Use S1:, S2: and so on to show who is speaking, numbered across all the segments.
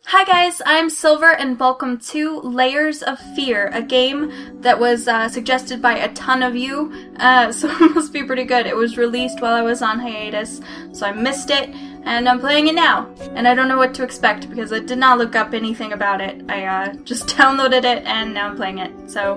S1: Hi guys, I'm Silver and welcome to Layers of Fear, a game that was suggested by a ton of you, so it must be pretty good. It was released while I was on hiatus, so I missed it, and I'm playing it now. And I don't know what to expect because I did not look up anything about it. I just downloaded it and now I'm playing it, so...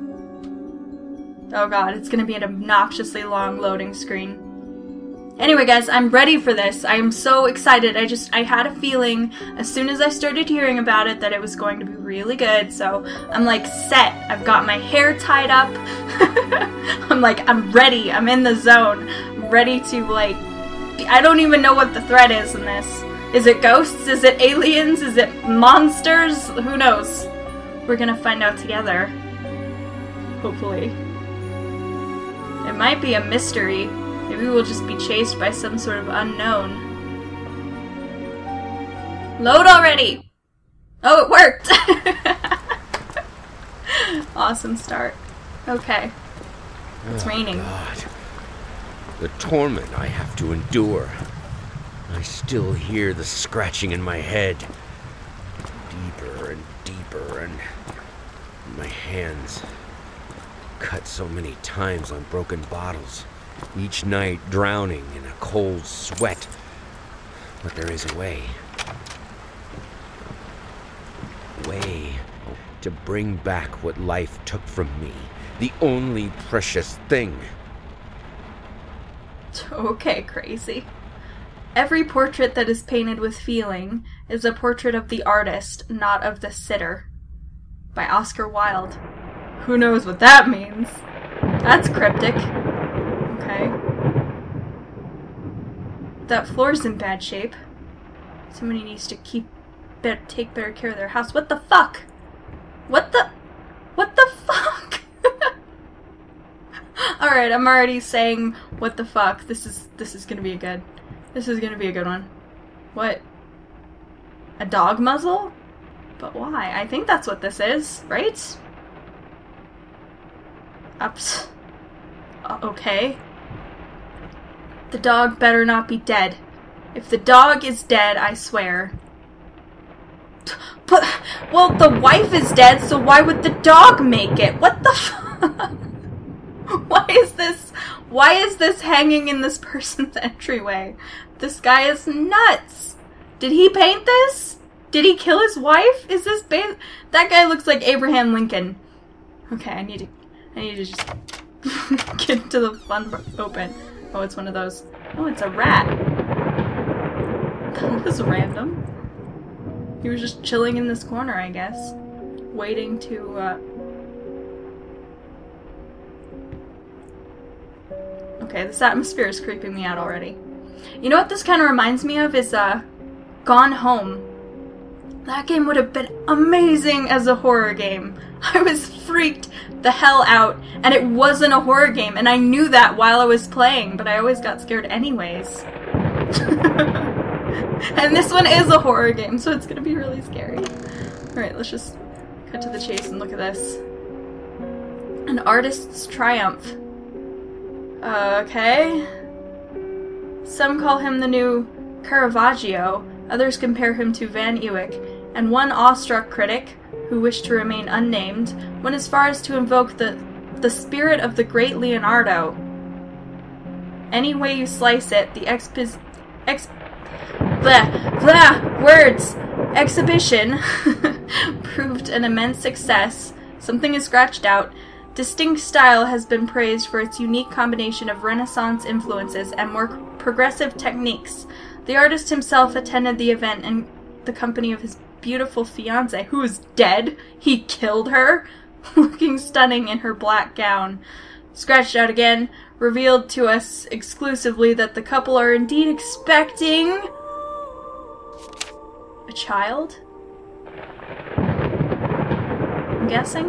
S1: Oh god, it's gonna be an obnoxiously long loading screen. Anyway guys, I'm ready for this. I am so excited. I had a feeling as soon as I started hearing about it that it was going to be really good, so I'm like set. I've got my hair tied up. I'm ready. I'm in the zone. I'm ready to I don't even know what the threat is in this. Is it ghosts? Is it aliens? Is it monsters? Who knows? We're gonna find out together. Hopefully. It might be a mystery. Maybe we'll just be chased by some sort of unknown. Load already! Oh, it worked! Awesome start. Okay. It's raining.
S2: God. The torment I have to endure. I still hear the scratching in my head. Deeper and deeper, and my hands cut so many times on broken bottles. Each night drowning in a cold sweat. But there is a way. A way to bring back what life took from me. The only precious thing.
S1: Okay, crazy. Every portrait that is painted with feeling is a portrait of the artist, not of the sitter. By Oscar Wilde. Who knows what that means? That's cryptic. Okay. That floor's in bad shape. Somebody needs to take better care of their house. What the fuck? What the fuck? Alright, I'm already saying what the fuck. This is gonna be this is gonna be a good one. What? A dog muzzle? But why? I think that's what this is, right? Ups. Okay. The dog better not be dead. If the dog is dead, I swear. But, well, the wife is dead, so why would the dog make it? What the fuck? Why is this hanging in this person's entryway? This guy is nuts. Did he paint this? Did he kill his wife? Is this that guy looks like Abraham Lincoln. Okay, I need to just get to the fun open. Oh, it's one of those. Oh, it's a rat. That was random. He was just chilling in this corner, I guess. Waiting to, Okay, this atmosphere is creeping me out already. You know what this kind of reminds me of is, Gone Home. That game would have been amazing as a horror game. I was freaked the hell out, and it wasn't a horror game, and I knew that while I was playing, but I always got scared anyways. And this one is a horror game, so it's gonna be really scary. Alright, let's just cut to the chase and look at this. An artist's triumph. Okay. Some call him the new Caravaggio, others compare him to Van Eyck, and one awestruck critic, who wished to remain unnamed, went as far as to invoke the spirit of the great Leonardo. Any way you slice it, the exhibition proved an immense success. Something is scratched out. Distinct style has been praised for its unique combination of Renaissance influences and more progressive techniques. The artist himself attended the event in the company of his beautiful fiancée, who is dead. He killed her, looking stunning in her black gown. Scratched out again, revealed to us exclusively that the couple are indeed expecting a child? I'm guessing?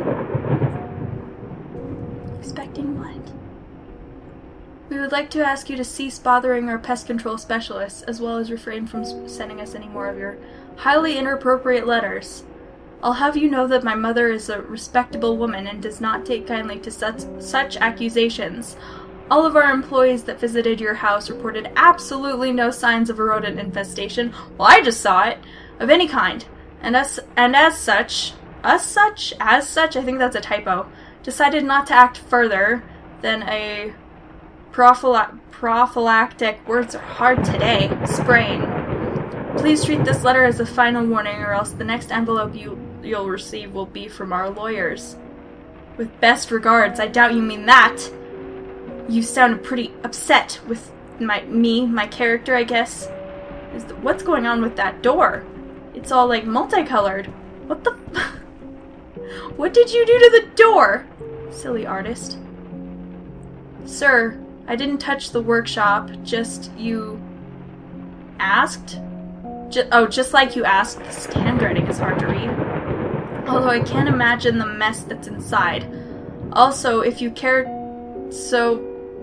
S1: Expecting what? We would like to ask you to cease bothering our pest control specialists, as well as refrain from sending us any more of your highly inappropriate letters. I'll have you know that my mother is a respectable woman and does not take kindly to such accusations. All of our employees that visited your house reported absolutely no signs of a rodent infestation. Well, I just saw it. Of any kind. and as such, I think that's a typo, decided not to act further than a prophylactic, words are hard today, spraying. Please treat this letter as a final warning, or else the next envelope you'll receive will be from our lawyers. With best regards. I doubt you mean that. You sounded pretty upset with my character, I guess. What's going on with that door? It's all like multicolored. What the What did you do to the door? Silly artist. Sir, I didn't touch the workshop, just you asked? Just like you asked. This handwriting is hard to read. Although I can't imagine the mess that's inside. Also, if you care so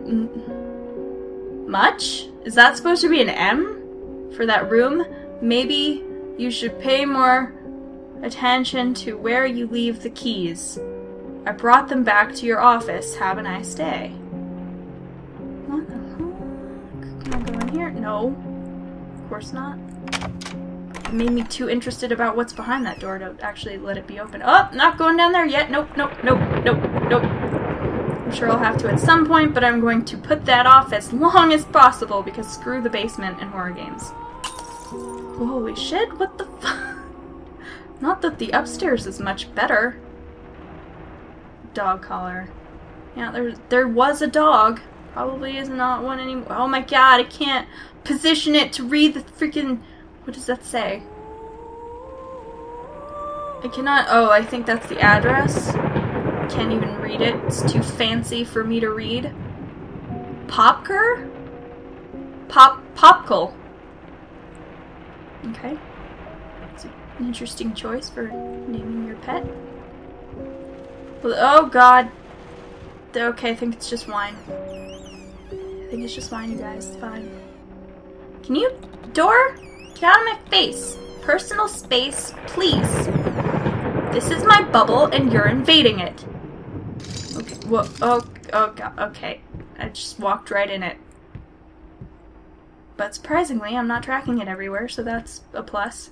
S1: much? Is that supposed to be an M? For that room? Maybe you should pay more attention to where you leave the keys. I brought them back to your office. Have a nice day. What the fuck? Can I go in here? No. Of course not. It made me too interested about what's behind that door to actually let it be open. Oh, not going down there yet. Nope, nope, nope, nope, nope. I'm sure I'll have to at some point, but I'm going to put that off as long as possible because screw the basement and horror games. Holy shit, what the fuck? Not that the upstairs is much better. Dog collar. Yeah, there was a dog. Probably is not one anymore. Oh my god, I can't position it to read the freaking... What does that say? I cannot... Oh, I think that's the address. Can't even read it. It's too fancy for me to read. Popker? Popkle. Okay. It's an interesting choice for naming your pet. Oh god. Okay, I think it's just wine. I think it's just wine, you guys. It's fine. Can you... Door? Get out of my face. Personal space, please. This is my bubble and you're invading it. Okay, well, oh god, okay. I just walked right in it. But surprisingly, I'm not tracking it everywhere, so that's a plus.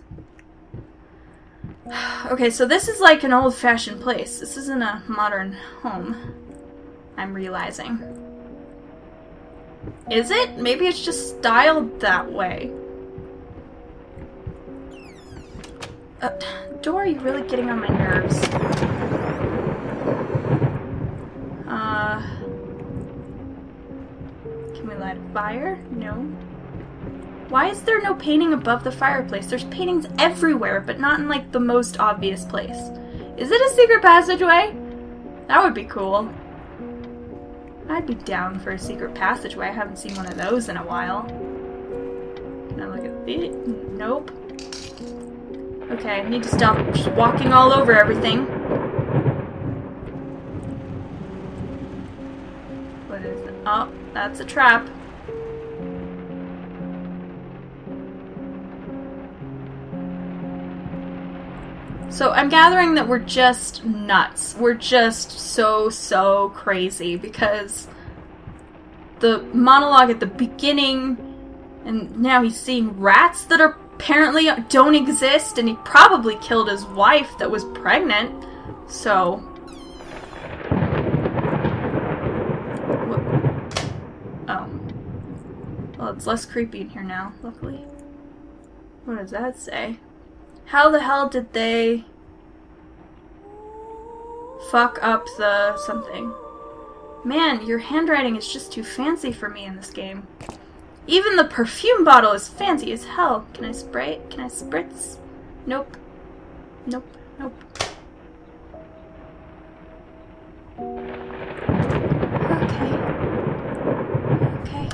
S1: Okay, so this is like an old-fashioned place. This isn't a modern home. I'm realizing. Is it? Maybe it's just styled that way. Door, you're really getting on my nerves. Can we light a fire? No. Why is there no painting above the fireplace? There's paintings everywhere, but not in, like, the most obvious place. Is it a secret passageway? That would be cool. I'd be down for a secret passageway. I haven't seen one of those in a while. Can I look at it? Nope. Okay, I need to stop just walking all over everything. What is it? Oh, that's a trap. So I'm gathering that we're just nuts. We're just so crazy because the monologue at the beginning, and now he's seeing rats that are apparently don't exist, and he probably killed his wife that was pregnant. So oh, well, it's less creepy in here now, luckily. What does that say? How the hell did they fuck up the something? Man, your handwriting is just too fancy for me in this game. Even the perfume bottle is fancy as hell. Can I spray it? Can I spritz? Nope. Nope. Nope. Okay. Okay.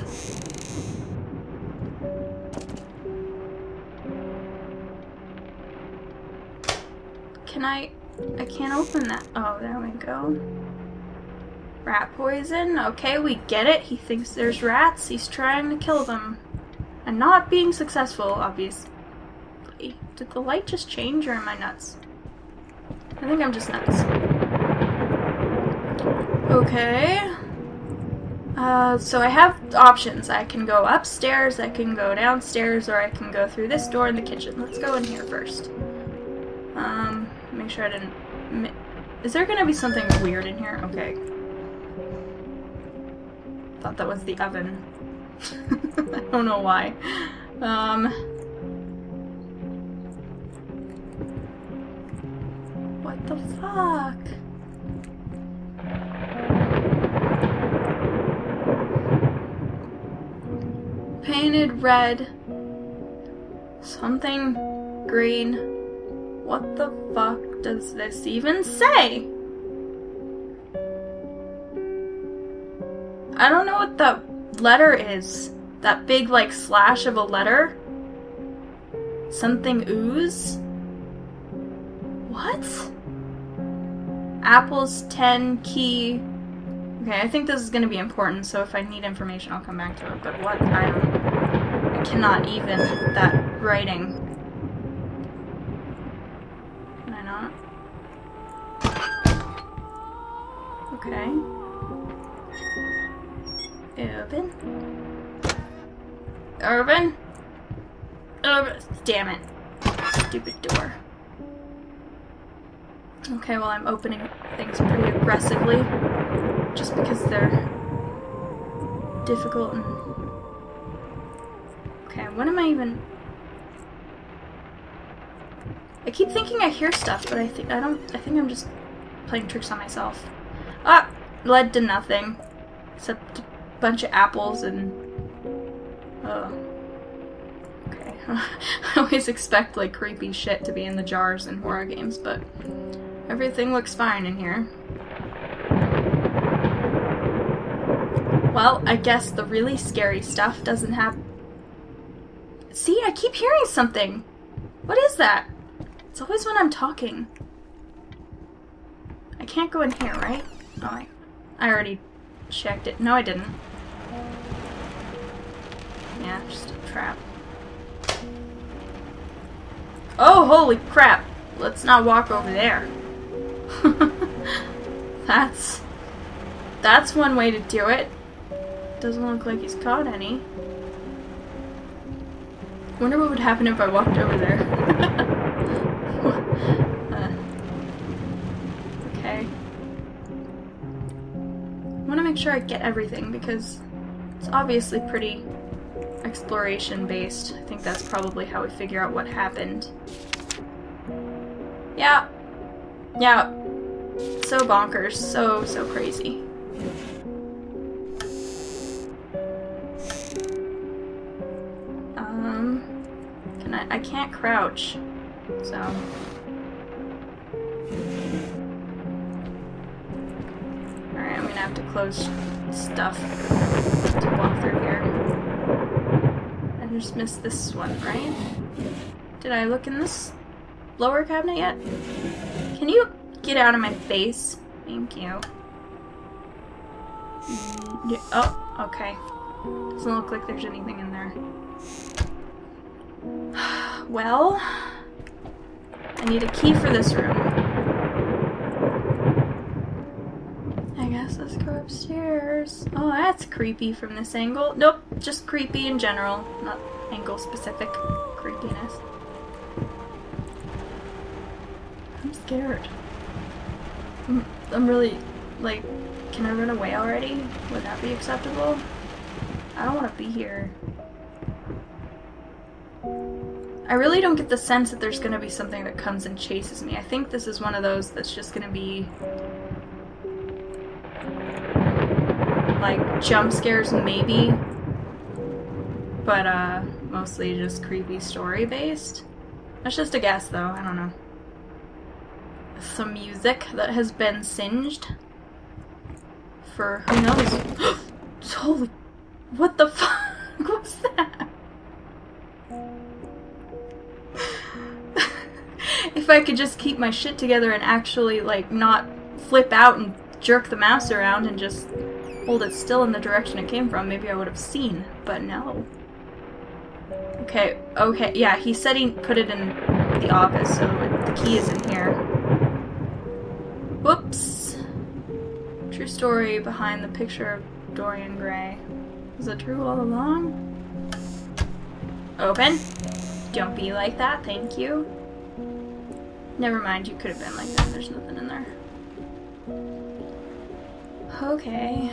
S1: Can I can't open that. Oh, there we go. Rat poison? Okay, we get it. He thinks there's rats. He's trying to kill them. And not being successful, obviously. Did the light just change, or am I nuts? I think I'm just nuts. Okay. So I have options. I can go upstairs, I can go downstairs, or I can go through this door in the kitchen. Let's go in here first. sure I didn't... Is there gonna be something weird in here? Okay. Thought that was the oven. I don't know why. What the fuck? Painted red. Something green. What the fuck does this even say? I don't know what that letter is. That big, like, slash of a letter. Something ooze? What? Apples 10 key. Okay, I think this is gonna be important, so if I need information, I'll come back to it. But what? I cannot even that writing. Can I not? Okay. Open. Urban? Damn it. Stupid door. Okay, well, I'm opening things pretty aggressively. Just because they're difficult and... Okay, what am I even... I keep thinking I hear stuff, but I think I'm just playing tricks on myself. Ah! Led to nothing. Except a bunch of apples and... Oh. Okay. I always expect, like, creepy shit to be in the jars in horror games, but... Everything looks fine in here. Well, I guess the really scary stuff doesn't have... See, I keep hearing something! What is that? It's always when I'm talking. I can't go in here, right? Oh, I already checked it. No, I didn't. Yeah, just a trap. Oh, holy crap! Let's not walk over there. That's one way to do it. Doesn't look like he's caught any. Wonder what would happen if I walked over there. Okay. I want to make sure I get everything because it's obviously pretty exploration based. I think that's probably how we figure out what happened. Yeah. Yeah. So bonkers. So crazy. I can't crouch, so... Alright, I'm gonna have to close stuff to walk through here. I just missed this one, right? Did I look in this lower cabinet yet? Can you get out of my face? Thank you. Oh, okay. Doesn't look like there's anything in there. Well, I need a key for this room. I guess let's go upstairs. Oh, that's creepy from this angle. Nope, just creepy in general, not angle-specific creepiness. I'm scared. I'm really, like, can I run away already? Would that be acceptable? I don't want to be here. I really don't get the sense that there's gonna be something that comes and chases me. I think this is one of those that's just gonna be like jump scares maybe, but mostly just creepy story based. That's just a guess though, I don't know. Some music that has been singed for who knows. Holy, what the fuck was that? If I could just keep my shit together and actually, like, not flip out and jerk the mouse around and just hold it still in the direction it came from, maybe I would have seen, but no. Okay, yeah, he said he put it in the office, so the key is in here. Whoops. True story behind the picture of Dorian Gray. Was it true all along? Open. Don't be like that, thank you. Never mind, you could have been like that. There's nothing in there. Okay.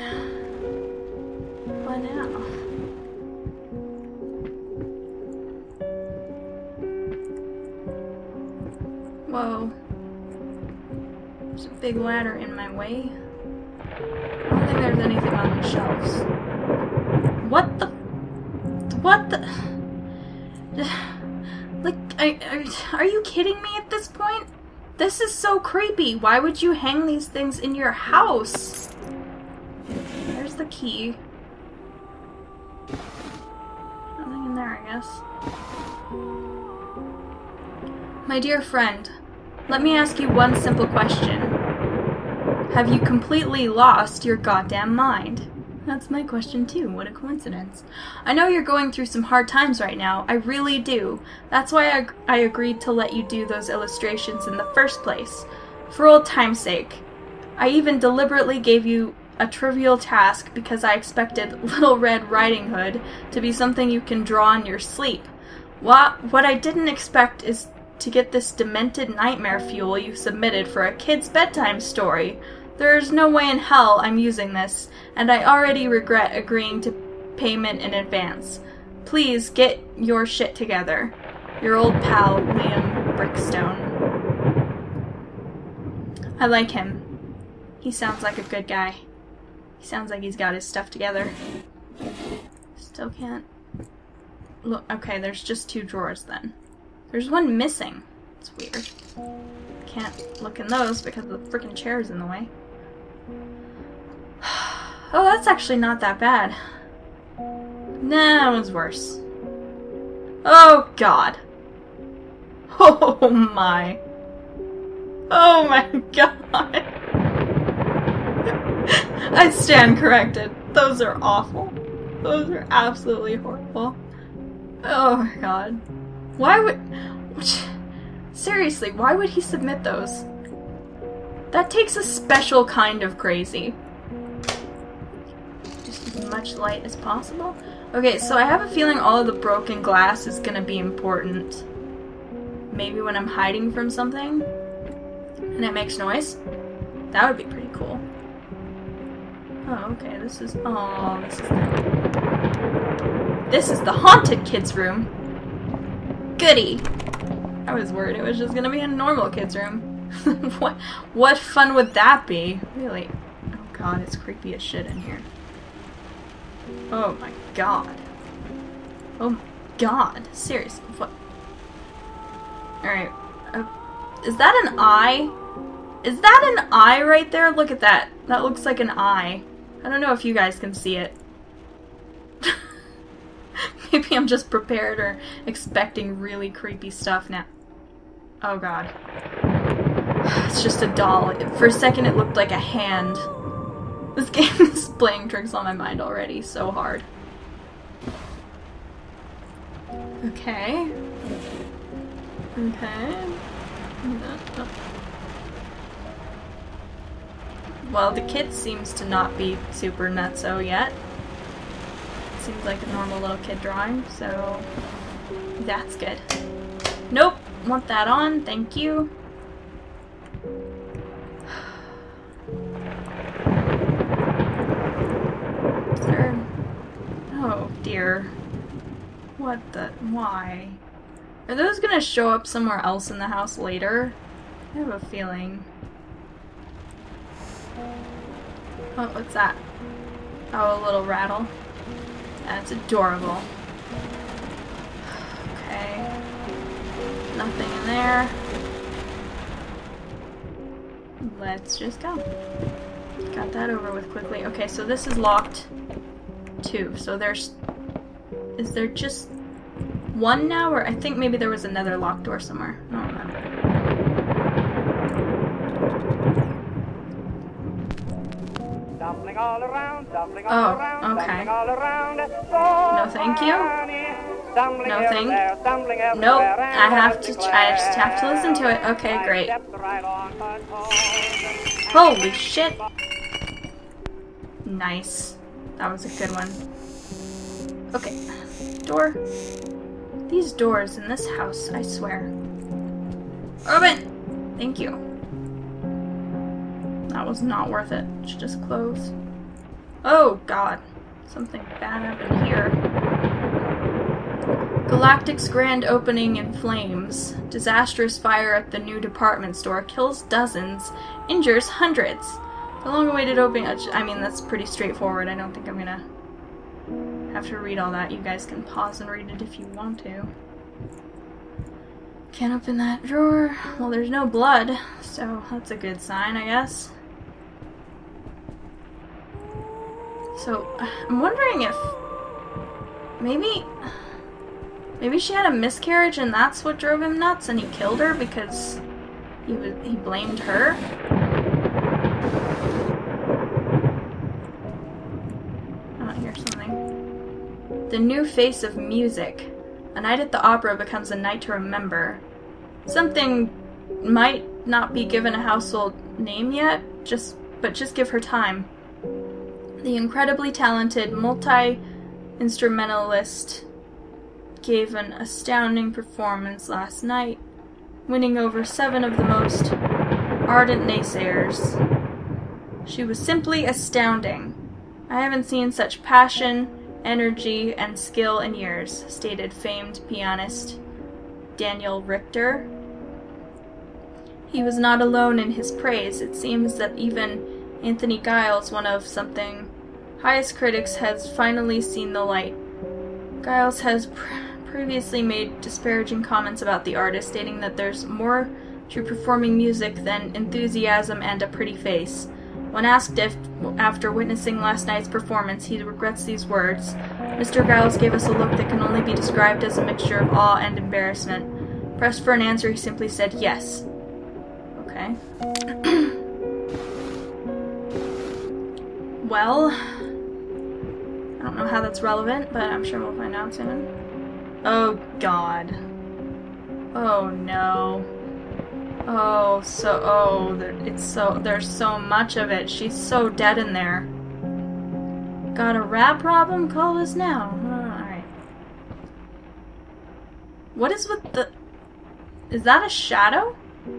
S1: What now? Whoa. There's a big ladder in my way. I don't think there's anything on these shelves. What the? What the? Like, are you kidding me at this point? This is so creepy. Why would you hang these things in your house? There's the key. Nothing in there, I guess. My dear friend, let me ask you one simple question. Have you completely lost your goddamn mind? That's my question too. What a coincidence. I know you're going through some hard times right now. I really do. That's why I agreed to let you do those illustrations in the first place. For old time's sake. I even deliberately gave you a trivial task because I expected Little Red Riding Hood to be something you can draw in your sleep. What I didn't expect is to get this demented nightmare fuel you submitted for a kid's bedtime story. There's no way in hell I'm using this, and I already regret agreeing to payment in advance. Please get your shit together. Your old pal, Liam Brickstone. I like him. He sounds like a good guy. He sounds like he's got his stuff together. Still can't... Look, okay, there's just 2 drawers then. There's one missing. It's weird. Can't look in those because the freaking chair is in the way. Oh, that's actually not that bad. Nah, that one's worse. Oh, God. Oh, my. Oh, my God. I stand corrected. Those are awful. Those are absolutely horrible. Oh, my God. Why would... Seriously, why would he submit those? That takes a special kind of crazy. Just as much light as possible. Okay, so I have a feeling all of the broken glass is gonna be important. Maybe when I'm hiding from something and it makes noise. That would be pretty cool. Oh, okay, this is... Oh, this is the haunted kid's room. Goody! I was worried it was just gonna be a normal kid's room. What fun would that be? Really? Oh God, it's creepy as shit in here. Oh my God. Oh my God. Seriously, what? Alright. Is that an eye? Is that an eye right there? Look at that. That looks like an eye. I don't know if you guys can see it. Maybe I'm just prepared or expecting really creepy stuff now. Oh God. It's just a doll. For a second it looked like a hand. This game is playing tricks on my mind already so hard. Okay. Okay. Well, the kid seems to not be super nutso yet. Seems like a normal little kid drawing, so that's good. Nope, want that on, thank you. Sir. Oh dear. What the... why? Are those gonna show up somewhere else in the house later? I have a feeling. Oh, what's that? Oh, a little rattle. That's adorable. Okay. Nothing in there. Let's just go. Got that over with quickly. Okay, so this is locked too. So there's... Is there just one now? Or I think maybe there was another locked door somewhere. I don't remember. Oh, okay. No thank you. No thank. Nope. I just have to listen to it. Okay, great. Holy shit. Nice. That was a good one. Okay. Door. These doors in this house, I swear. Open! Thank you. That was not worth it. Should just close. Oh, God. Something bad happened here. Galactic's grand opening in flames. Disastrous fire at the new department store kills dozens, injures hundreds. The long-awaited opening... I mean, that's pretty straightforward. I don't think I'm gonna have to read all that. You guys can pause and read it if you want to. Can't open that drawer. Well, there's no blood, so that's a good sign, I guess. So, I'm wondering if... Maybe she had a miscarriage and that's what drove him nuts and he killed her because he blamed her? Oh, here's something. The new face of music. A night at the opera becomes a night to remember. Something might not be given a household name yet, but just give her time. The incredibly talented multi-instrumentalist gave an astounding performance last night, winning over 7 of the most ardent naysayers. She was simply astounding. I haven't seen such passion, energy, and skill in years, stated famed pianist Daniel Richter. He was not alone in his praise. It seems that even Anthony Giles, one of something highest critics, has finally seen the light. Giles has previously made disparaging comments about the artist, stating that there's more to performing music than enthusiasm and a pretty face. When asked if, after witnessing last night's performance, he regrets these words, Mr. Giles gave us a look that can only be described as a mixture of awe and embarrassment. Pressed for an answer, he simply said yes. Okay. Well, I don't know how that's relevant, but I'm sure we'll find out soon. Oh, God. Oh, no. Oh, there's so much of it. She's so dead in there. Got a rat problem? Call us now. Alright. What is with the... Is that a shadow?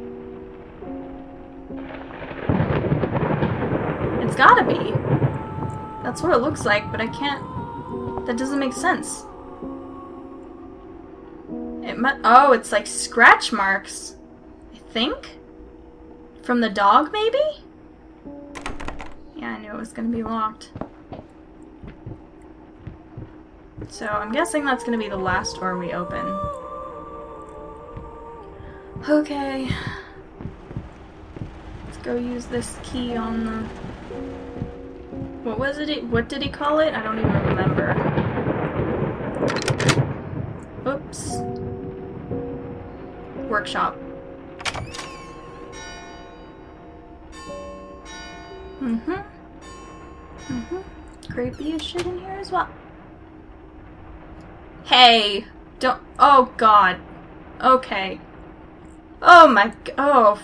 S1: It's gotta be. That's what it looks like, but I can't... That doesn't make sense. Oh, it's like scratch marks. I think? From the dog, maybe? Yeah, I knew it was gonna be locked. So, I'm guessing that's gonna be the last door we open. Okay. Let's go use this key on the... What was it? What did he call it? I don't even remember. Oops. Workshop. Creepy as shit in here as well. Hey! Don't- Oh, God. Okay. Oh my- Oh.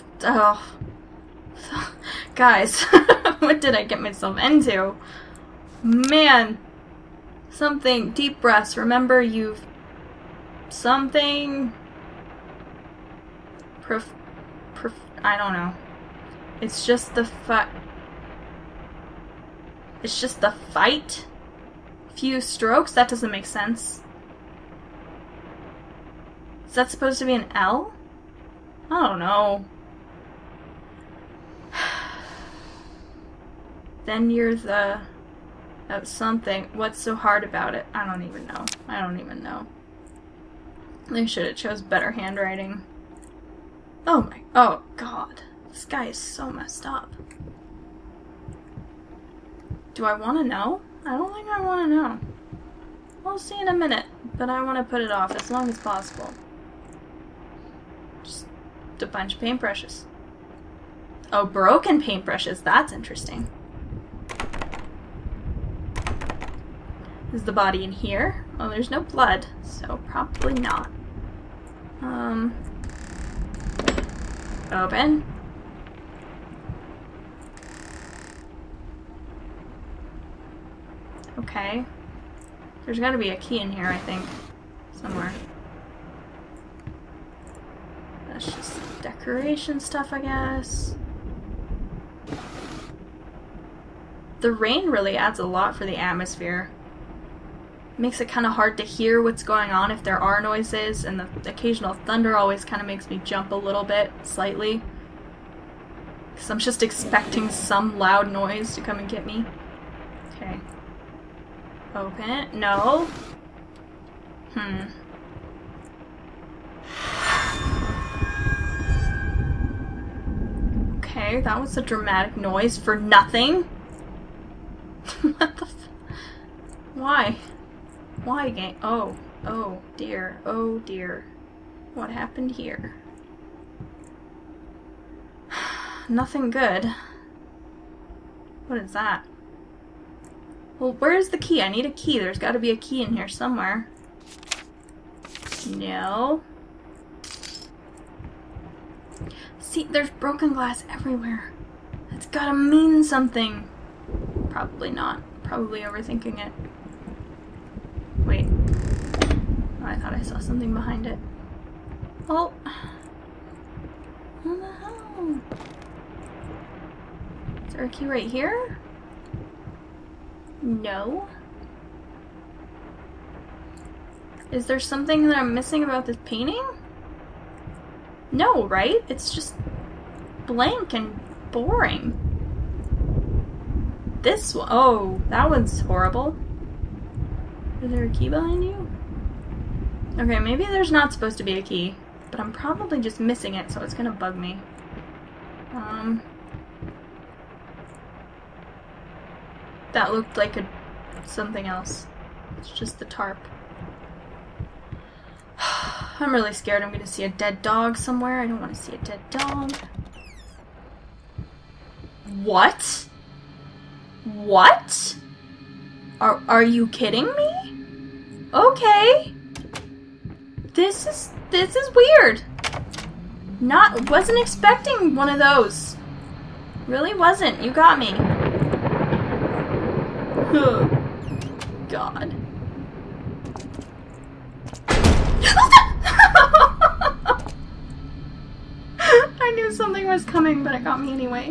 S1: Guys. What did I get myself into? Man. Something. Deep breaths. Remember you've... Something... I don't know. It's just the It's just the fight? Few strokes? That doesn't make sense. Is that supposed to be an L? I don't know. Then you're the... something. What's so hard about it? I don't even know. I don't even know. They should have chose better handwriting. Oh, God. This guy is so messed up. Do I want to know? I don't think I want to know. We'll see in a minute, but I want to put it off as long as possible. Just a bunch of paintbrushes. Oh, broken paintbrushes. That's interesting. Is the body in here? Oh, there's no blood, so probably not. Open. Okay. There's gotta be a key in here, I think. Somewhere. That's just decorative. decoration stuff, I guess. The rain really adds a lot for the atmosphere. Makes it kind of hard to hear what's going on if there are noises, and the occasional thunder always kind of makes me jump a little bit, slightly. Because I'm just expecting some loud noise to come and get me. Okay. Open it. No. Okay, that was a dramatic noise for nothing. What the f- Why? Why, game? Oh dear. Oh dear. What happened here? Nothing good. What is that? Well, where's the key? I need a key. There's got to be a key in here somewhere. No. See, there's broken glass everywhere. That's gotta mean something. Probably not. Probably overthinking it. Wait. Oh, I thought I saw something behind it. Oh. What the hell? Is there a key right here? No. Is there something that I'm missing about this painting? No, right? It's just blank and boring. This one, oh, that one's horrible. Is there a key behind you? Okay, maybe there's not supposed to be a key, but I'm probably just missing it, so it's gonna bug me. That looked like something else. It's just the tarp. I'm really scared I'm gonna see a dead dog somewhere. I don't want to see a dead dog. What? What? Are you kidding me? Okay. This is weird. Wasn't expecting one of those. Really wasn't. You got me. God. I knew something was coming, but it got me anyway.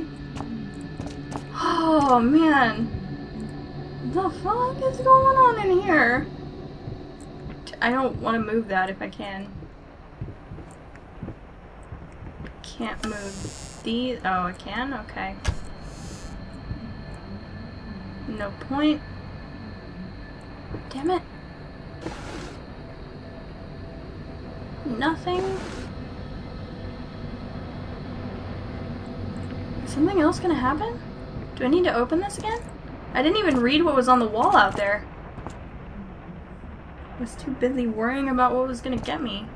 S1: Oh, man. What the fuck is going on in here? I don't want to move that if I can. Can't move these. Oh, I can? Okay. No point. Damn it. Nothing. Is something else gonna happen? Do I need to open this again? I didn't even read what was on the wall out there. I was too busy worrying about what was gonna get me.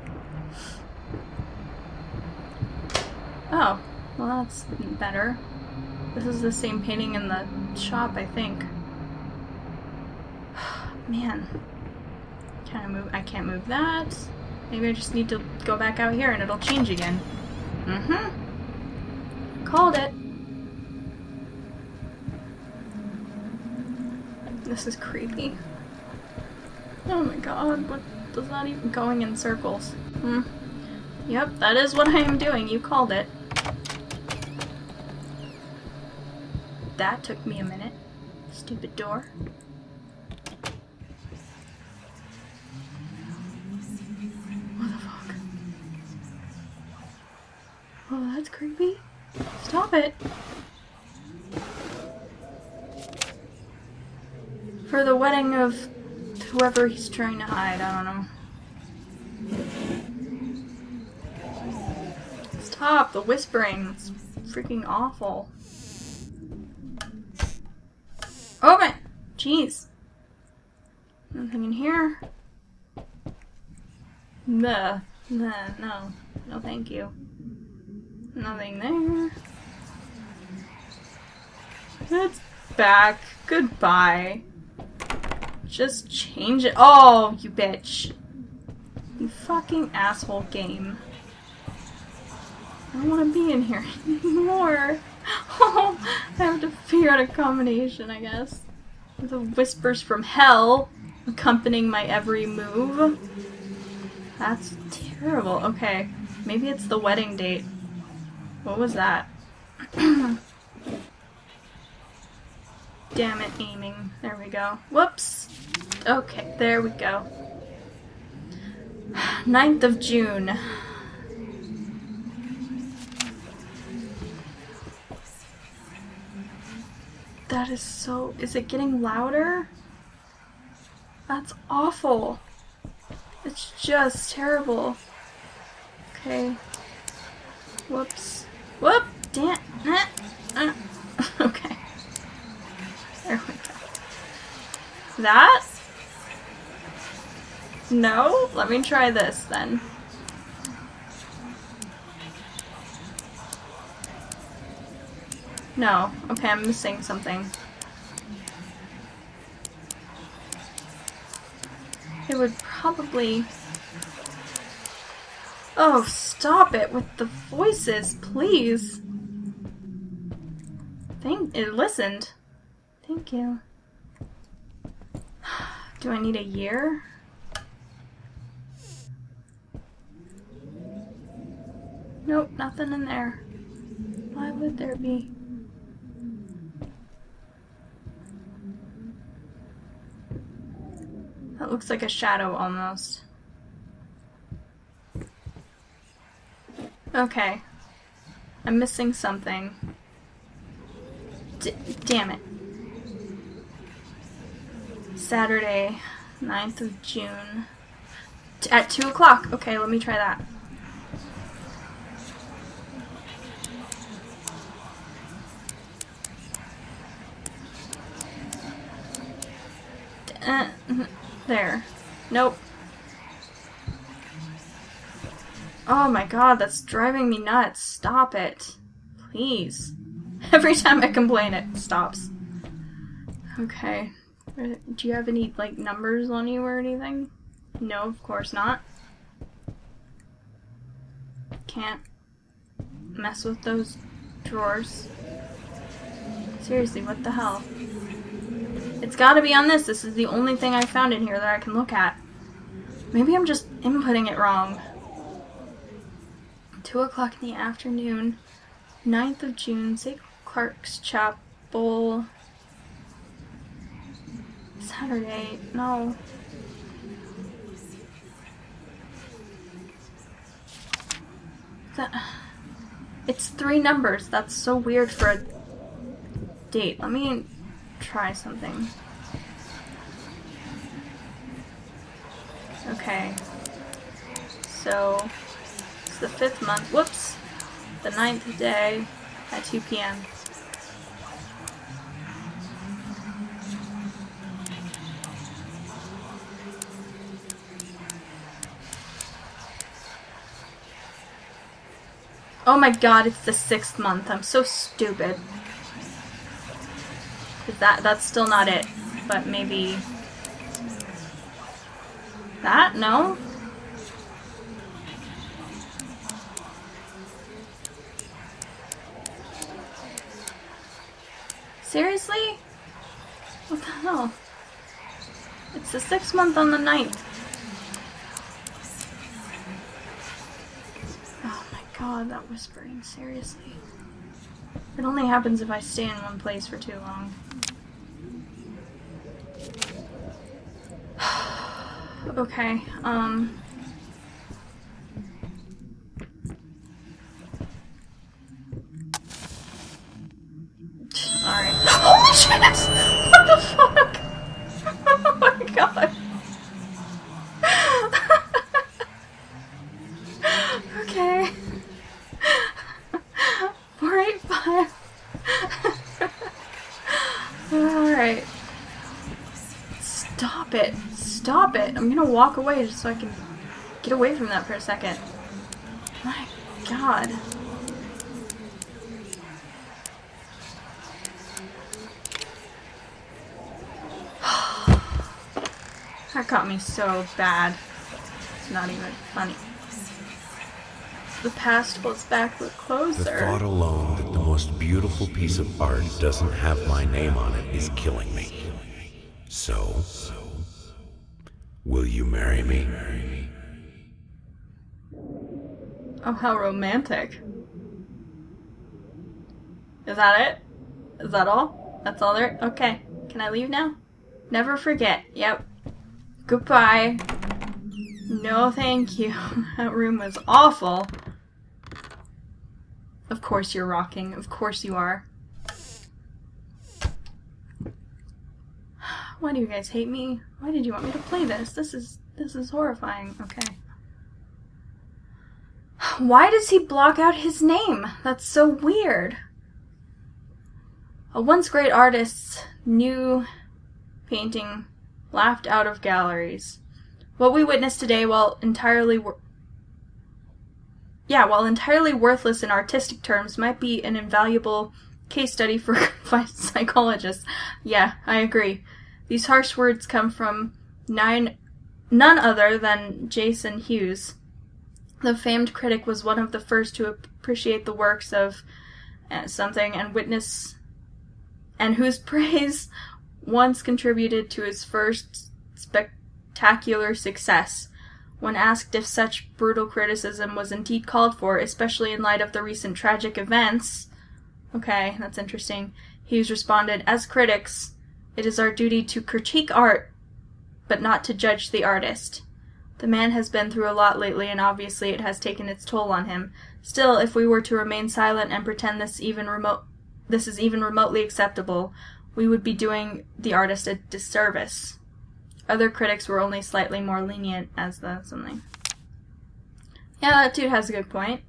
S1: Oh, well that's better. This is the same painting in the shop, I think. Man. Can I move? I can't move that. Maybe I just need to go back out here and it'll change again. Called it. This is creepy. Oh my god, what does that even going in circles? Yep, that is what I am doing. You called it. That took me a minute. Stupid door. What the fuck? Oh, that's creepy. Stop it. For the wedding of whoever he's trying to hide, I don't know. Stop the whispering. It's freaking awful. Open! Jeez. Nothing in here? No. No thank you. Nothing there. It's back. Goodbye. Just change it. Oh, you bitch. You fucking asshole game. I don't want to be in here anymore. Oh, I have to figure out a combination, I guess. With the whispers from hell accompanying my every move. That's terrible. Okay, maybe it's the wedding date. What was that? Damn it, aiming. There we go. Whoops. Okay, there we go. 9th of June. That is so... Is it getting louder? That's awful. It's just terrible. Okay. Whoops. Whoop! Damn. Okay. There we go. That? No? Let me try this then. No. Okay, I'm missing something. It would probably... Oh, stop it with the voices, please. It listened. Thank you. Do I need a year? Nope, nothing in there. Why would there be? That looks like a shadow almost. Okay. I'm missing something. Damn it. Saturday, 9th of June. At 2 o'clock. Okay, let me try that. There. Nope. Oh my god, that's driving me nuts. Stop it. Please. Every time I complain, it stops. Okay. Do you have any, like, numbers on you or anything? No, of course not. Can't mess with those drawers. Seriously, what the hell? It's gotta be on this. This is the only thing I found in here that I can look at. Maybe I'm just inputting it wrong. 2 o'clock in the afternoon. 9th of June. St. Clark's Chapel. Saturday. No. It's 3 numbers. That's so weird for a date. Let me try something. Okay. So, it's the 5th month. Whoops! The 9th day at 2 p.m. Oh my god, it's the 6th month. I'm so stupid. That's still not it. But maybe... That? No? Seriously? What the hell? It's the 6th month on the 9th. Oh my god, that whispering. Seriously. It only happens if I stay in one place for too long. Okay, alright. Holy shit! What the fuck? Oh my god. Okay. 485. Alright. Stop it. Stop it. I'm gonna walk away just so I can get away from that for a second. My god. That got me so bad. It's not even funny. The past holds back the closer.
S2: The thought alone that the most beautiful piece of art doesn't have my name on it is killing me. So, will you marry me?
S1: Oh, how romantic. Is that it? Is that all? That's all there? Okay. Can I leave now? Never forget. Yep. Goodbye. No, thank you. That room was awful. Of course you're rocking. Of course you are. Why do you guys hate me? Why did you want me to play this? This is horrifying. Okay. Why does he block out his name? That's so weird. A once great artist's new painting laughed out of galleries. What we witnessed today, while entirely worthless in artistic terms, might be an invaluable case study for psychologists. Yeah, I agree. These harsh words come from none other than Jason Hughes. The famed critic was one of the first to appreciate the works of something and whose praise once contributed to his first spectacular success. When asked if such brutal criticism was indeed called for, especially in light of the recent tragic events, okay, that's interesting, Hughes responded, "As critics, it is our duty to critique art, but not to judge the artist. The man has been through a lot lately, and obviously it has taken its toll on him. Still, if we were to remain silent and pretend this is even remotely acceptable, we would be doing the artist a disservice." Other critics were only slightly more lenient as the something. Yeah, that dude has a good point.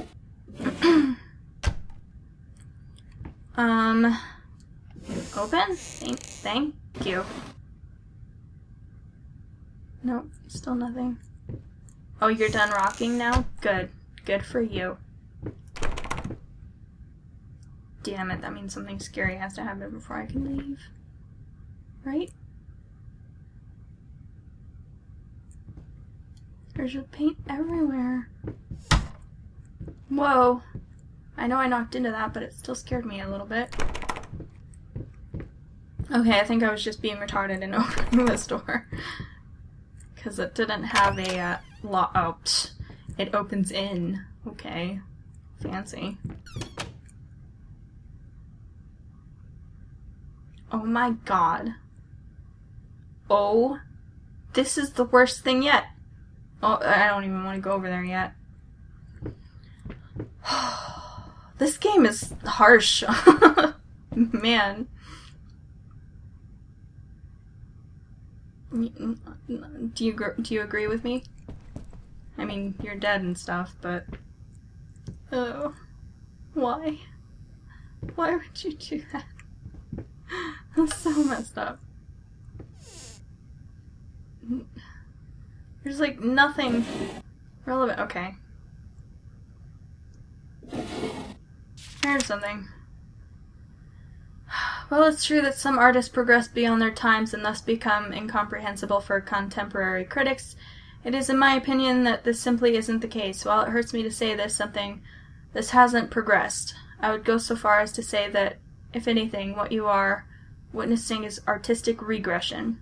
S1: Open? Thank you. Nope, still nothing. Oh, you're done rocking now? Good. Good for you. Damn it, that means something scary has to happen before I can leave. Right? There's just paint everywhere. Whoa. I know I knocked into that, but it still scared me a little bit. Okay, I think I was just being retarded in opening this door. Because it didn't have a lock. Oh, it opens in. Okay. Fancy. Oh my god. Oh. This is the worst thing yet. Oh, I don't even want to go over there yet. This game is harsh. Man. Do you agree with me? I mean, you're dead and stuff, but... Oh. Why? Why would you do that? That's so messed up. There's like nothing relevant. Okay. Here's something. Well, it's true that some artists progress beyond their times and thus become incomprehensible for contemporary critics. It is in my opinion that this simply isn't the case. While it hurts me to say this hasn't progressed. I would go so far as to say that, if anything, what you are witnessing is artistic regression.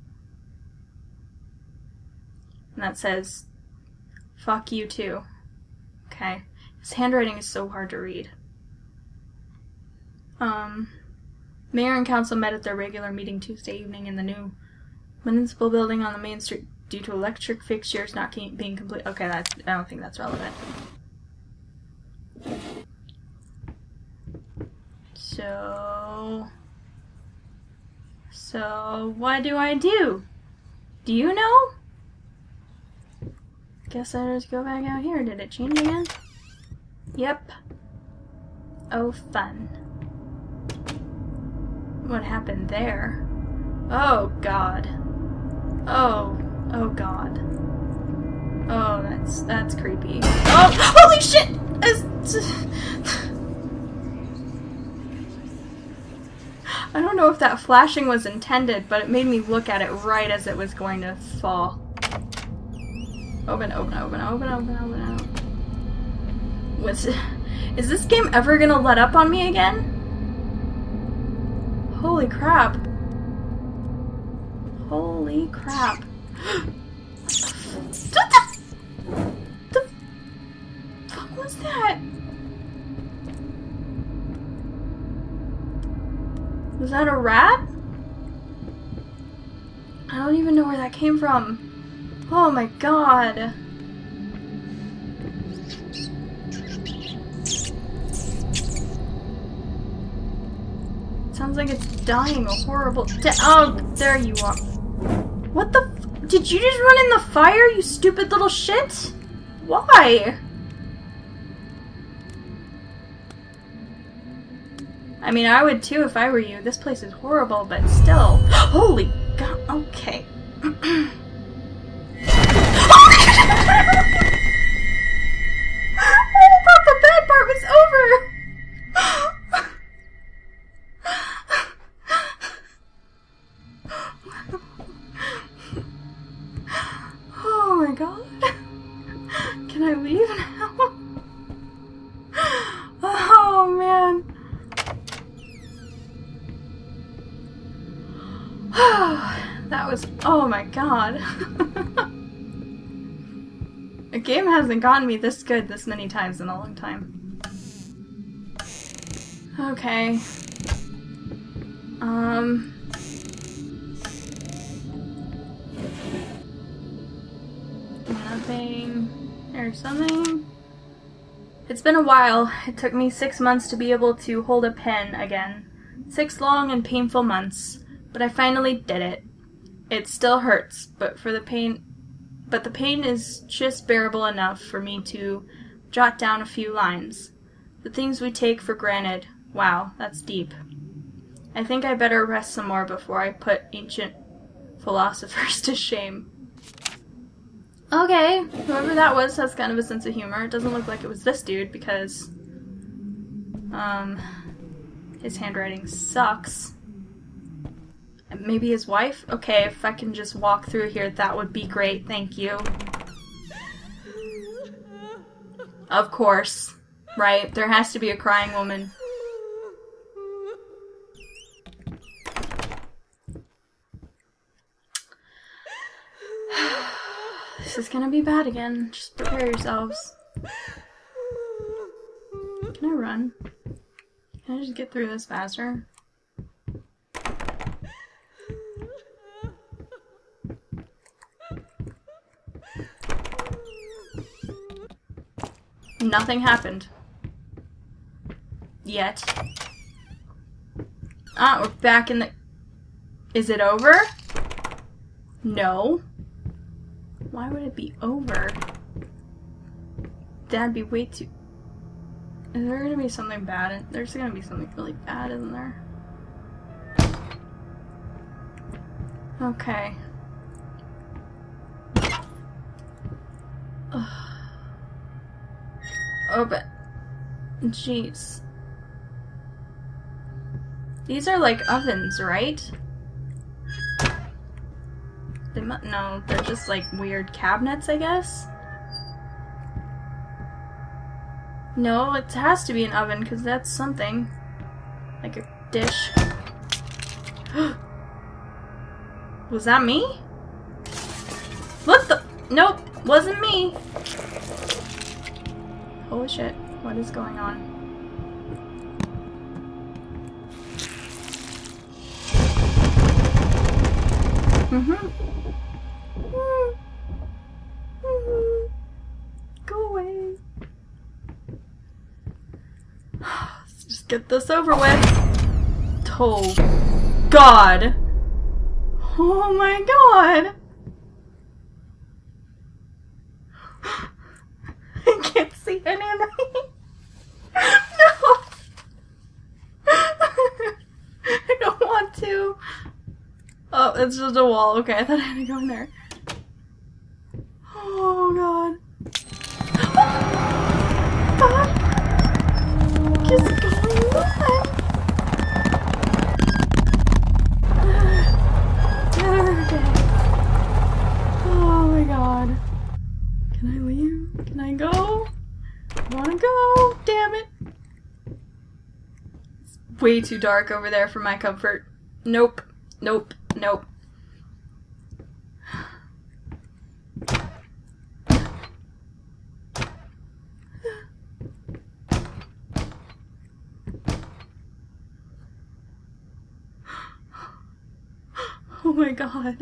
S1: And that says, fuck you too. Okay. His handwriting is so hard to read. Mayor and council met at their regular meeting Tuesday evening in the new municipal building on the main street due to electric fixtures not being complete. Okay, I don't think that's relevant. So what do I do? Do you know? Guess I just go back out here. Did it change again? Yep. Oh, fun. What happened there? Oh, God. Oh God. Oh, that's creepy. Oh, holy shit! I don't know if that flashing was intended, but it made me look at it right as it was going to fall. Open. Is this game ever gonna let up on me again? Holy crap. Holy crap. What the fuck was that? Was that a rat? I don't even know where that came from. Oh my god. Sounds like it's dying a horrible oh, there you are. What the f- Did you just run in the fire, you stupid little shit? Why? I mean, I would too if I were you. This place is horrible, but still. Holy god, okay. I thought the bad part was over! Oh my god. Can I leave now? Oh man. That was, oh my god. A game hasn't gotten me this good this many times in a long time. Okay. Nothing. There's something. It's been a while. It took me 6 months to be able to hold a pen again. 6 long and painful months. But I finally did it. It still hurts, but the pain is just bearable enough for me to jot down a few lines. The things we take for granted. Wow, that's deep. I think I better rest some more before I put ancient philosophers to shame. Okay, whoever that was has kind of a sense of humor. It doesn't look like it was this dude because, his handwriting sucks. Maybe his wife? Okay, if I can just walk through here, that would be great. Thank you. Of course. Right? There has to be a crying woman. This is gonna be bad again. Just prepare yourselves. Can I run? Can I just get through this faster? Nothing happened. Yet. Ah, we're back in the... Is it over? No. Why would it be over? That'd be way too... Is there gonna be something bad? There's gonna be something really bad, isn't there? Okay. Ugh. Oh, but... Jeez. These are like ovens, right? No, they're just like weird cabinets, I guess? No, it has to be an oven, because that's something. Like a dish. Was that me? What the? Nope, wasn't me. Holy shit, what is going on? Go away. Let's just get this over with. Oh, God. Oh my God. I can't see anything. No. I don't want to. Oh, it's just a wall. Okay, I thought I had to go in there. Oh, God. What the fuck is going on? Okay. Oh my God. Can I leave? Can I go? I wanna go. Damn it. It's way too dark over there for my comfort. Nope. Nope. Nope. Oh my god.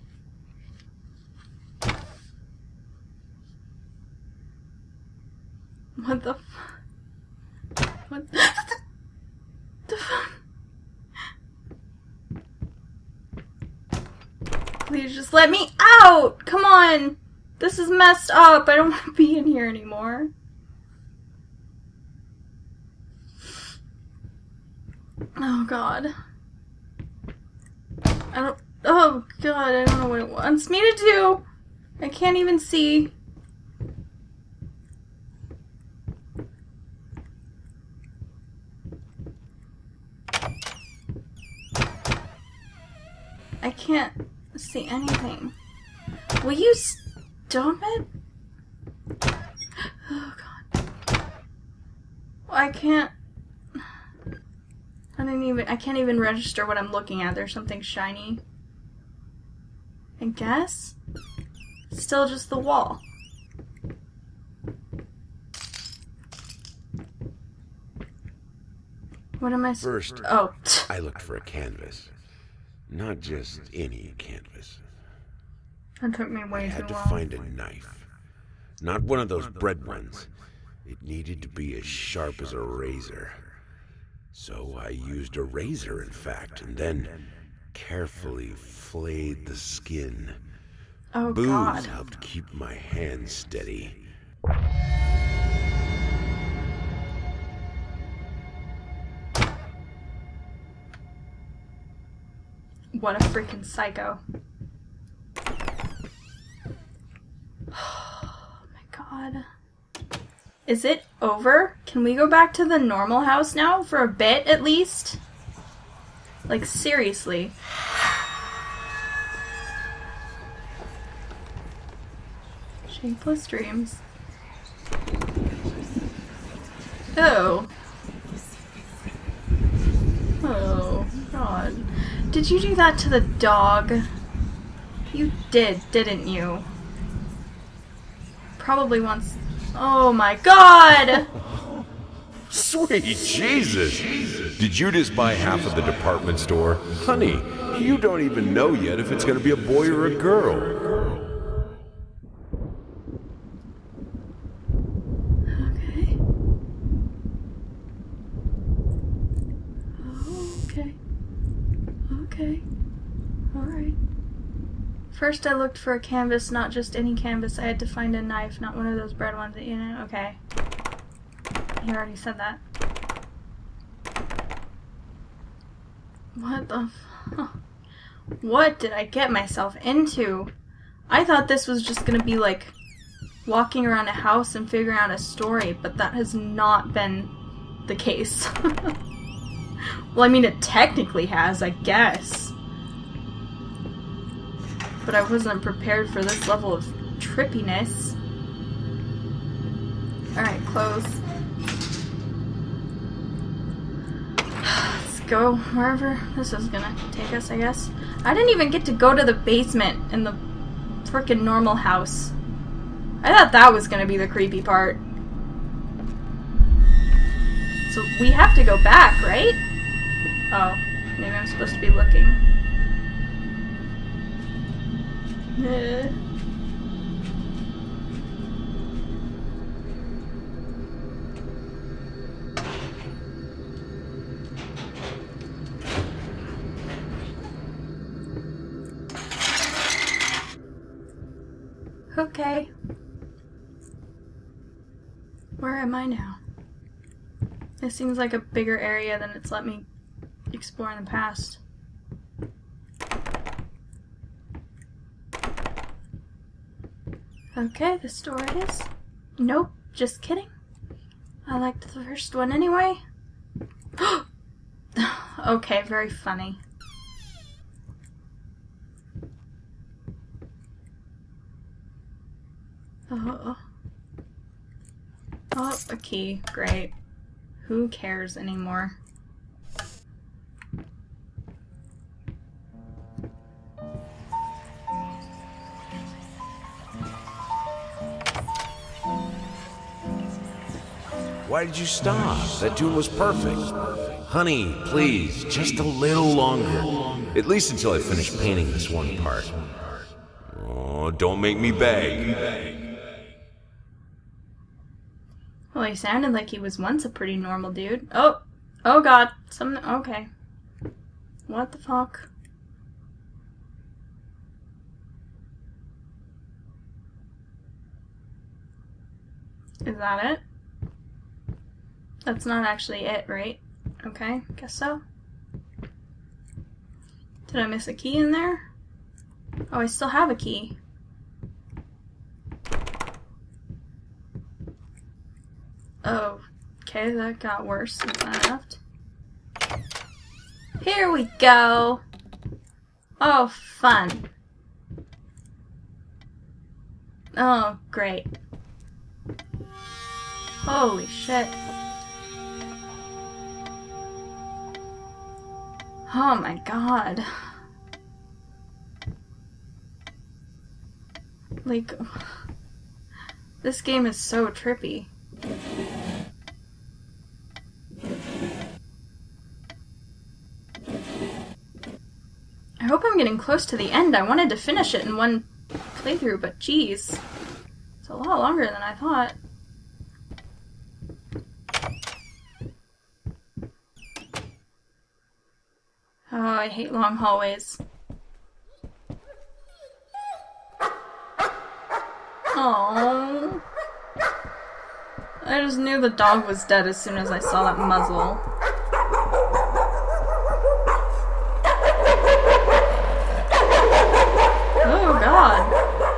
S1: What the fuck? What the fuck? Please just let me out! Come on! This is messed up. I don't want to be in here anymore. Oh god. Oh god, I don't know what it wants me to do. I can't even see. I can't see anything. Will you stop it? Oh god. I can't even register what I'm looking at. There's something shiny. I guess? Still just the wall. What am I
S2: First,
S1: oh.
S2: I looked for a canvas. Not just any canvas.
S1: That took me way
S2: I
S1: too
S2: had to
S1: long.
S2: find a knife. Not one of those bread ones. It needed to be as sharp as a razor. So I used a razor, in fact, and then carefully flayed the skin.
S1: Oh
S2: Booze
S1: god.
S2: helped keep my hands steady.
S1: What a freaking psycho. Oh my god. Is it over? Can we go back to the normal house now for a bit at least? Like seriously. Shapeless dreams. Oh. Oh god. Did you do that to the dog? You did, didn't you? Probably once. Oh my god!
S3: Sweet Jesus! Did you just buy half of the department store? Honey, you don't even know yet if it's gonna be a boy or a girl.
S1: Okay. Okay. Okay. Alright. First I looked for a canvas, not just any canvas. I had to find a knife, not one of those bread ones that you know. Okay. You already said that. What the What did I get myself into? I thought this was just gonna be like walking around a house and figuring out a story, but that has not been the case. Well, I mean, it technically has, I guess. But I wasn't prepared for this level of trippiness. Alright, close. Let's go wherever this is gonna take us, I guess. I didn't even get to go to the basement in the frickin' normal house. I thought that was gonna be the creepy part. So we have to go back, right? Oh, maybe I'm supposed to be looking. Okay. Where am I now? This seems like a bigger area than it's let me explore in the past. Okay, this door it is. Nope, just kidding. I liked the first one anyway. Okay, very funny. Oh, a key. Great. Who cares anymore?
S3: Why did you stop? That tune was perfect. Honey, please, just a little longer. At least until I finish painting this one part. Oh, don't make me beg.
S1: Well, he sounded like he was once a pretty normal dude. Oh god. Okay. What the fuck? Is that it? That's not actually it, right? Okay, guess so. Did I miss a key in there? Oh, I still have a key. Oh, okay, that got worse since I left. Here we go! Oh, fun. Oh, great. Holy shit. Oh my god. Like, this game is so trippy. I hope I'm getting close to the end. I wanted to finish it in one playthrough, but geez. It's a lot longer than I thought. Oh, I hate long hallways. Oh, I just knew the dog was dead as soon as I saw that muzzle. Oh god.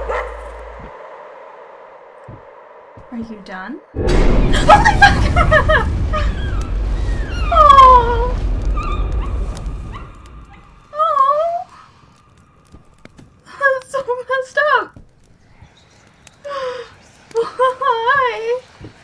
S1: Are you done? Holy fuck! Oh! Oh! That's so messed up! Why?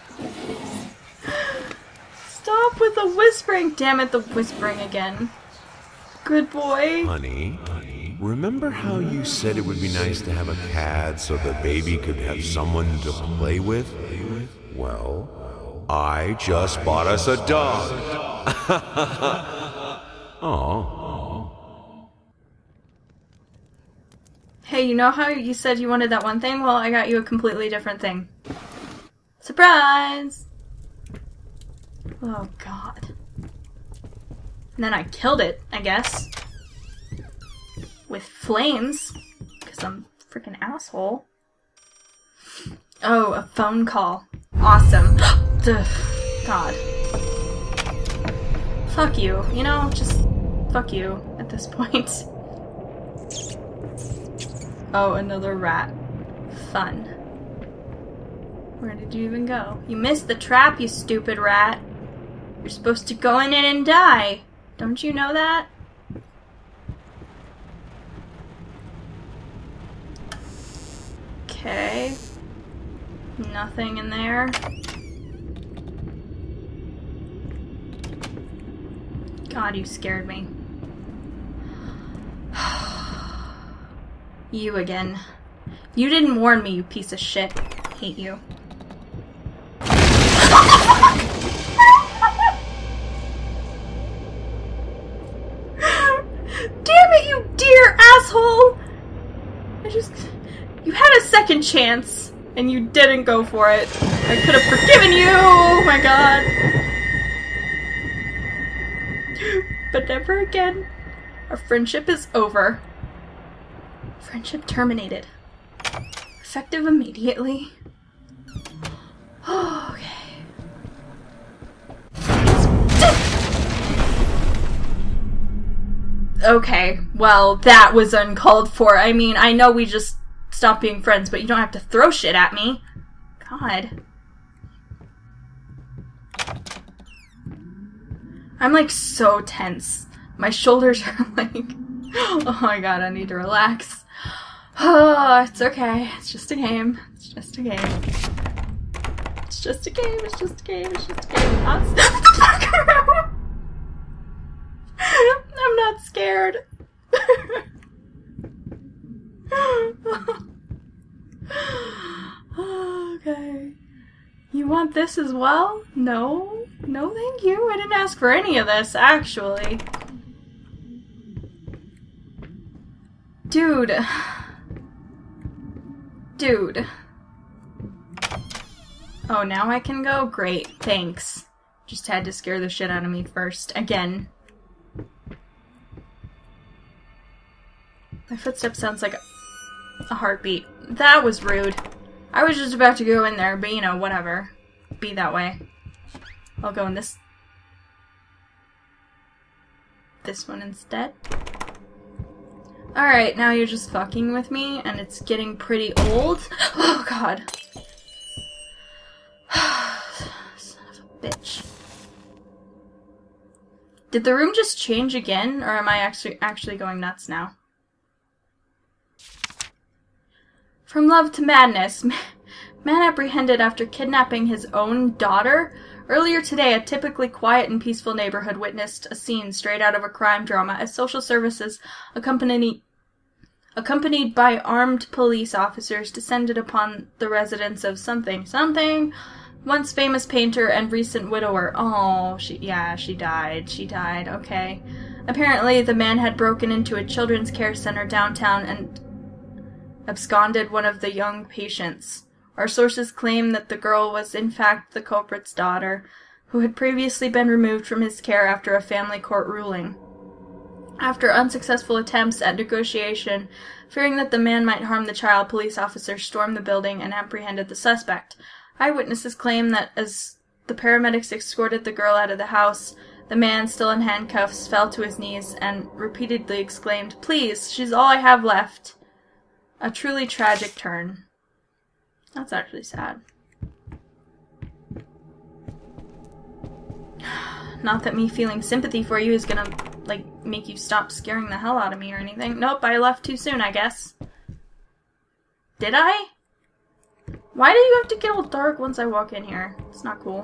S1: Stop with the whispering! Damn it, the whispering again. Good boy.
S3: Honey, remember how you said it would be nice to have a cat so the baby could have someone to play with? Well, I just bought us a dog. Oh.
S1: Hey, you know how you said you wanted that one thing? Well, I got you a completely different thing. Surprise! Oh, God. And then I killed it, I guess. With flames. Because I'm a freaking asshole. Oh, a phone call. Awesome. God. Fuck you. You know, just fuck you at this point. Oh, another rat. Fun. Where did you even go? You missed the trap, you stupid rat. You're supposed to go in it and die. Don't you know that? Okay. Nothing in there. God, you scared me. You again. You didn't warn me, you piece of shit. Hate you. Damn it, you dear asshole! You had a second chance, and you didn't go for it. I could have forgiven you! Oh my god. But never again. Our friendship is over. Friendship terminated. Effective immediately. Oh, okay. Okay, well, that was uncalled for. I mean, I know we just stopped being friends, but you don't have to throw shit at me. God. I'm like so tense. My shoulders are like, oh my god, I need to relax. Oh, it's okay. It's just a game. It's just a game. It's just a game. It's just a game. It's just a game. I'm not scared. Okay. You want want this as well? No? No, thank you. I didn't ask for any of this, actually. Dude. Dude. Oh, now I can go? Great, thanks. Just had to scare the shit out of me first. Again. My footstep sounds like a heartbeat. That was rude. I was just about to go in there, but you know, whatever. Be that way. I'll go in this one instead. Alright, now you're just fucking with me, and it's getting pretty old. Oh, God. Son of a bitch. Did the room just change again, or am I actually going nuts now? From love to madness. Man apprehended after kidnapping his own daughter? Earlier today, a typically quiet and peaceful neighborhood witnessed a scene straight out of a crime drama as social services, accompanied by armed police officers, descended upon the residence of something, once famous painter and recent widower. Oh, she died. She died, okay. Apparently, the man had broken into a children's care center downtown and absconded one of the young patients. Our sources claim that the girl was in fact the culprit's daughter, who had previously been removed from his care after a family court ruling. After unsuccessful attempts at negotiation, fearing that the man might harm the child, police officers stormed the building and apprehended the suspect. Eyewitnesses claim that as the paramedics escorted the girl out of the house, the man, still in handcuffs, fell to his knees and repeatedly exclaimed, "Please, she's all I have left." A truly tragic turn. That's actually sad. Not that me feeling sympathy for you is gonna, like, make you stop scaring the hell out of me or anything. Nope, I left too soon, I guess. Did I? Why do you have to get all dark once I walk in here? It's not cool.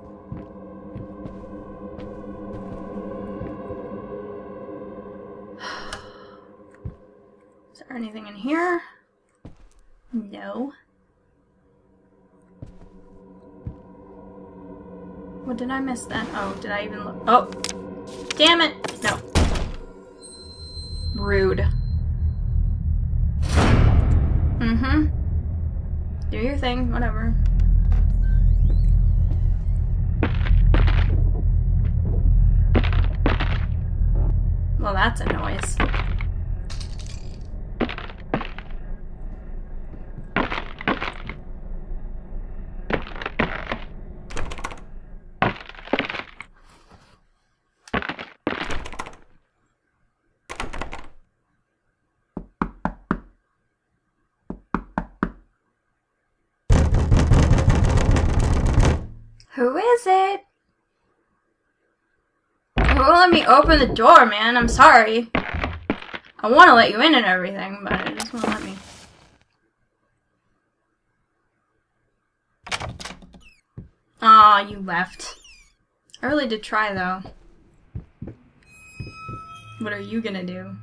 S1: Is there anything in here? No. What did I miss then? Oh, did I even look? Oh! Damn it! No. Rude. Mm-hmm. Do your thing, whatever. Well, that's a noise. Who is it? It won't let me open the door, man. I'm sorry. I want to let you in and everything, but it just won't let me. Aw, you left. I really did try, though. What are you gonna do?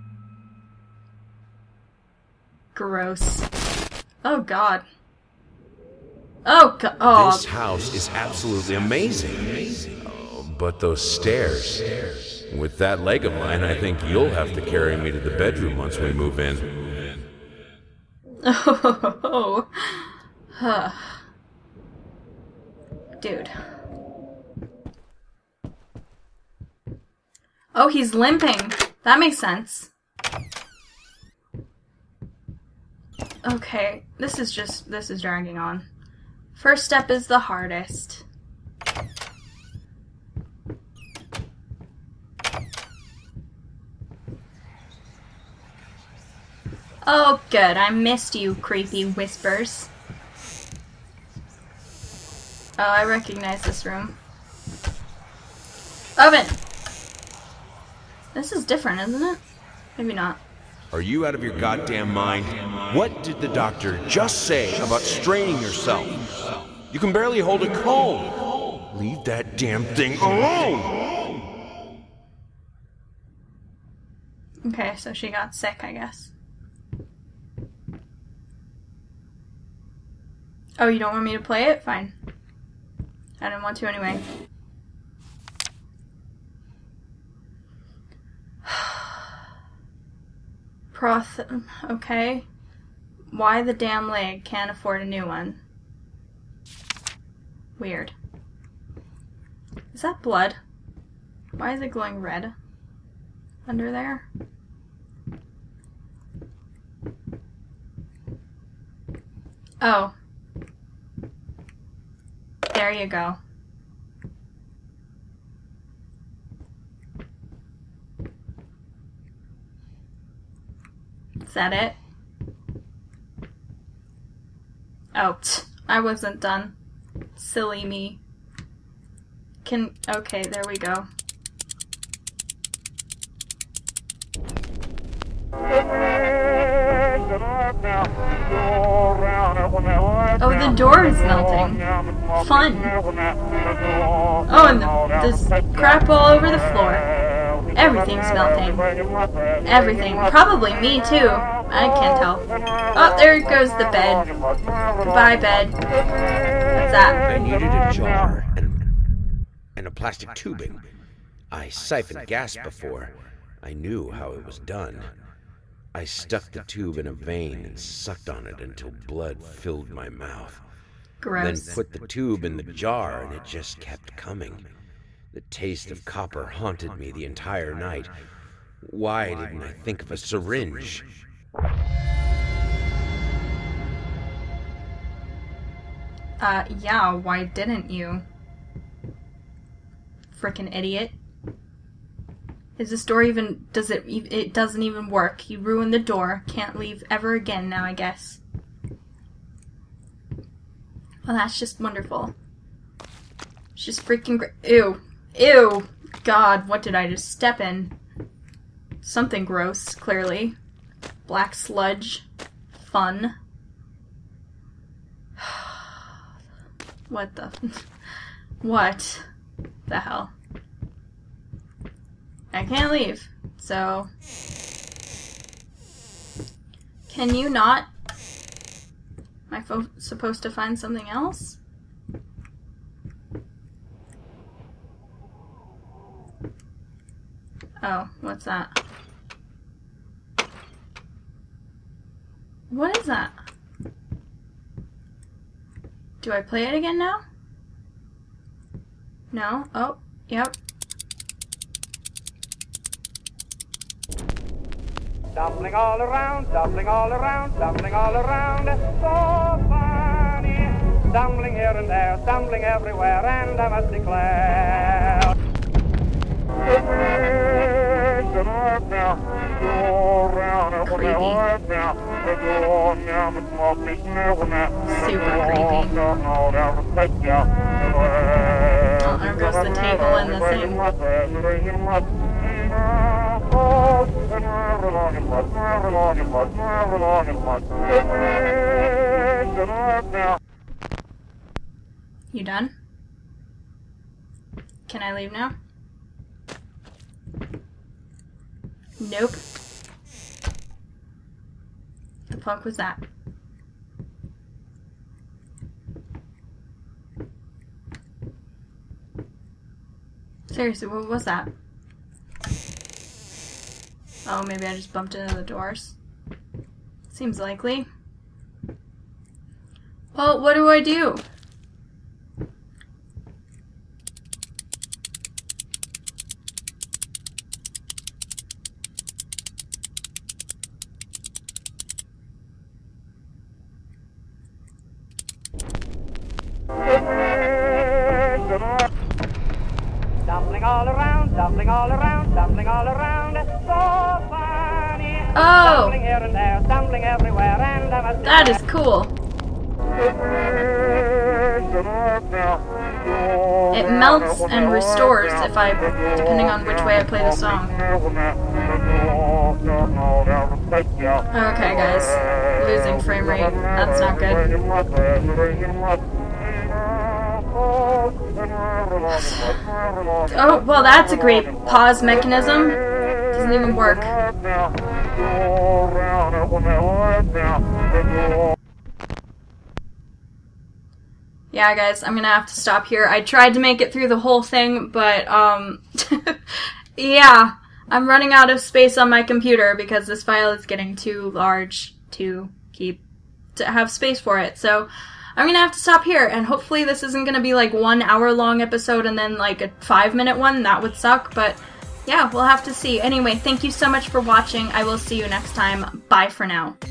S1: Gross. Oh, God. Oh, God. Oh.
S3: This house is absolutely amazing. Oh, but those stairs. With that leg of mine, I think you'll have to carry me to the bedroom once we move in.
S1: Oh. Huh. Dude. Oh, he's limping. That makes sense. Okay, this is dragging on. First step is the hardest. Oh, good. I missed you, creepy whispers. Oh, I recognize this room. Oven! This is different, isn't it? Maybe not.
S3: Are you out of your goddamn mind? What did the doctor just say about straining yourself? You can barely hold a comb. Leave that damn thing alone!
S1: Okay, so she got sick, I guess. Oh, you don't want me to play it? Fine. I didn't want to anyway. Okay. Why the damn leg? Can't afford a new one. Weird. Is that blood? Why is it glowing red? Under there? Oh. There you go. Is that it? Oh, I wasn't done. Silly me. Okay, there we go. Oh, the door is melting. Fun. Oh, and there's crap all over the floor. Everything's melting. Everything. Probably me, too. I can't tell. Oh, there goes the bed. Goodbye, bed. What's that?
S2: I needed a jar and a plastic tubing. I siphoned gas before. I knew how it was done. I stuck the tube in a vein and sucked on it until blood filled my mouth.
S1: Gross.
S2: Then put the tube in the jar and it just kept coming. The taste of copper haunted me the entire night. Why didn't I think of a syringe?
S1: Yeah, why didn't you? Frickin' idiot. Is this door even, it doesn't even work. You ruined the door. Can't leave ever again now, I guess. Well, that's just wonderful. It's just freaking great. Ew. Ew. God, what did I just step in? Something gross, clearly. Black sludge. Fun. What the... What the hell? I can't leave, so... Can you not? Am I supposed to find something else? Oh, what's that? What is that? Do I play it again now? No? Oh, yep.
S4: Stumbling all around, stumbling all around, stumbling all around, so funny. Stumbling here and there, stumbling everywhere, and I must declare.
S1: Super creepy. Oh, there goes the table and the thing. You done? Can I leave now? Nope. The fuck was that? Seriously, what was that? Oh, maybe I just bumped into the doors. Seems likely. Well, what do I do?
S4: Stumbling all around, stumbling all around, stumbling all around, so funny.
S1: Oh!
S4: Stumbling here and there, stumbling everywhere, and I must
S1: That is cool. It melts and restores if depending on which way I play the song. Okay, guys. Losing frame rate. That's not good. Oh, well, that's a great pause mechanism. Doesn't even work. Yeah, guys, I'm gonna have to stop here. I tried to make it through the whole thing, but, yeah, I'm running out of space on my computer because this file is getting too large to have space for it. So I'm gonna have to stop here, and hopefully this isn't gonna be like 1 hour long episode and then like a 5-minute one. That would suck, but yeah, we'll have to see. Anyway, thank you so much for watching. I will see you next time. Bye for now.